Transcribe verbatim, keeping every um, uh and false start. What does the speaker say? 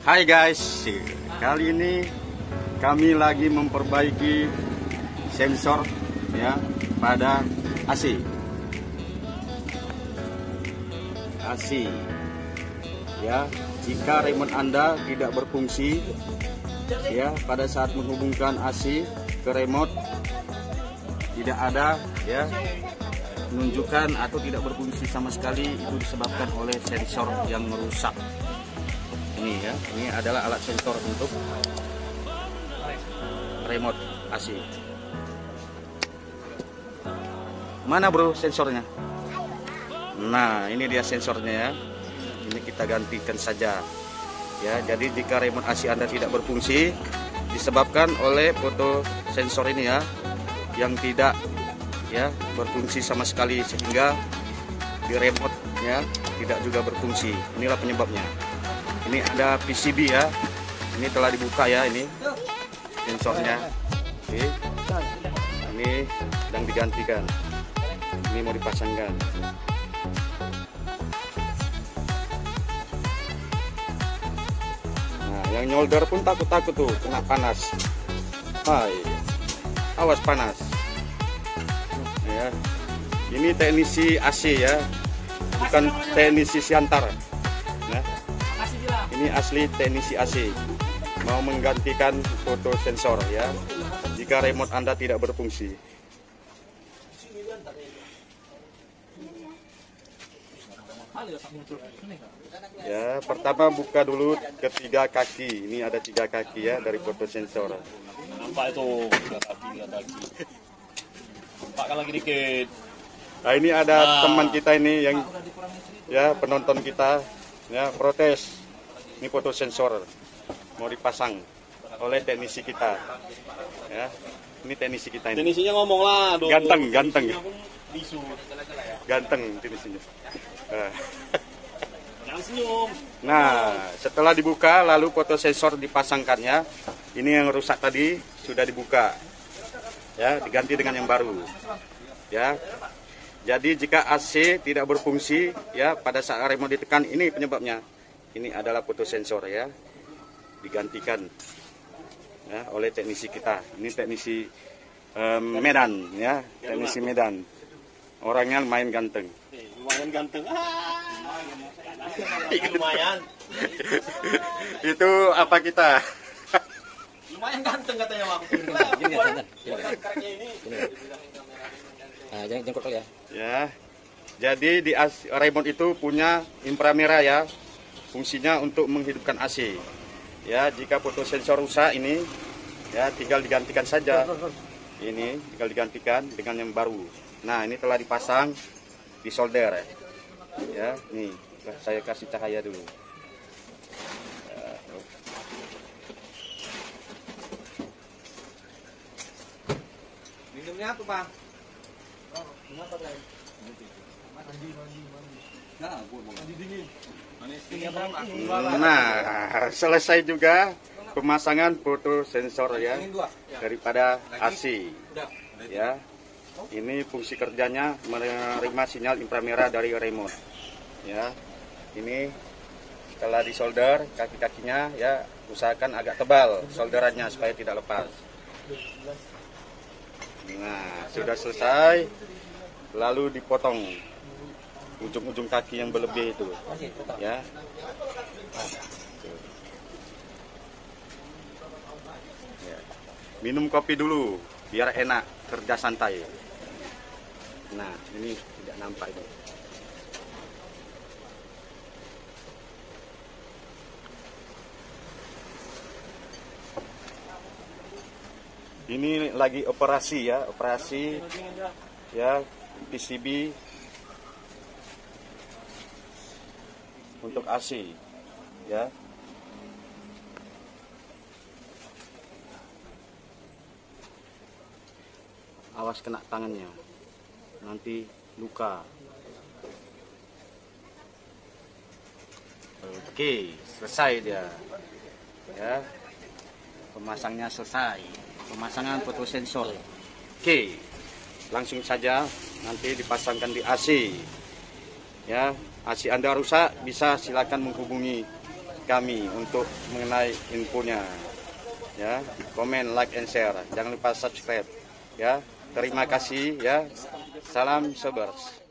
Hai guys, kali ini kami lagi memperbaiki sensor ya pada A C. A C ya, jika remote Anda tidak berfungsi ya pada saat menghubungkan A C ke remote, tidak ada ya menunjukkan atau tidak berfungsi sama sekali, itu disebabkan oleh sensor yang merusak. Ini ya, ini adalah alat sensor untuk remote A C. Mana bro sensornya? Nah, ini dia sensornya ya. Ini kita gantikan saja. Ya, jadi jika remote A C Anda tidak berfungsi disebabkan oleh foto sensor ini ya, yang tidak ya berfungsi sama sekali, sehingga di remote ya tidak juga berfungsi. Inilah penyebabnya. Ini ada P C B ya, ini telah dibuka ya, ini sensornya. Oke. Ini sedang digantikan, ini mau dipasangkan. Nah, yang nyolder pun takut-takut tuh kena panas. Hai, awas panas ya. Ini teknisi A C ya, bukan teknisi Siantar ya. Ini asli teknisi A C, mau menggantikan foto sensor ya jika remote Anda tidak berfungsi. Ya, pertama buka dulu ketiga kaki. Ini ada tiga kaki ya dari foto sensor. Nampak itu tiga kaki, tiga kaki. Nampakkan lagi dikit. Nah, ini ada Ah. teman kita ini yang ya penonton kita ya protes. Ini foto sensor mau dipasang oleh teknisi kita ya. Ini teknisi kita ini. Teknisinya ngomong lah. Aduh, Ganteng, ganteng. teknisinya pun bisu. Ganteng teknisinya. Nah. Jangan senyum. Nah, setelah dibuka lalu foto sensor dipasangkannya. Ini yang rusak tadi sudah dibuka. Ya, diganti dengan yang baru. Ya. Jadi jika A C tidak berfungsi ya pada saat remote ditekan, ini penyebabnya. Ini adalah foto sensor ya. Digantikan ya oleh teknisi kita. Ini teknisi um, Medan ya, teknisi Medan. Orangnya lumayan ganteng. Eh, lumayan ganteng. Ah. Lumayan. Itu apa kita? Lumayan ganteng katanya Bang. Gini ya, santan. Karakternya ini. Nah, jangan jengkol ya. Ya. Jadi di A C, remote itu punya inframerah ya. Fungsinya untuk menghidupkan A C. Ya, jika foto sensor rusak ini ya tinggal digantikan saja. Ini tinggal digantikan dengan yang baru. Nah, ini telah dipasang, disolder. Ya, nih saya kasih cahaya dulu. Minumnya apa, Bang? Nah, selesai juga pemasangan foto sensor ya daripada A C. Ya, ini fungsi kerjanya menerima sinyal inframerah dari remote. Ya, ini setelah disolder kaki-kakinya ya usahakan agak tebal solderannya supaya tidak lepas. Nah, sudah selesai, lalu dipotong ujung-ujung kaki yang berlebih itu ya. Ya. Minum kopi dulu biar enak kerja santai. Nah, ini tidak nampak itu. Ini lagi operasi ya, operasi ya P C B untuk A C ya. Awas kena tangannya, nanti luka. Oke, selesai dia ya, pemasangnya selesai, pemasangan foto sensor. Oke, langsung saja nanti dipasangkan di A C ya. A C Anda rusak, bisa silakan menghubungi kami untuk mengenai infonya. Ya, komen, like, and share. Jangan lupa subscribe. Ya, terima kasih. Ya, salam sobers.